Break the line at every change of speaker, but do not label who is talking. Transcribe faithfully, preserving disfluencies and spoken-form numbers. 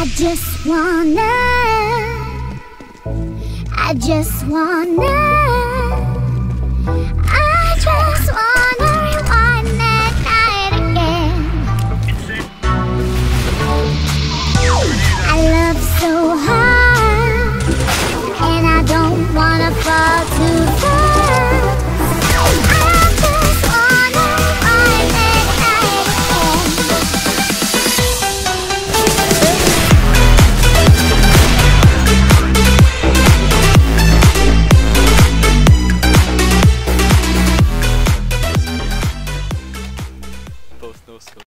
I just wanna, I just wanna, I just wanna rewind that night again. I love so hard, and I don't wanna fall too far. I just wanna rewind that night
Both no scope.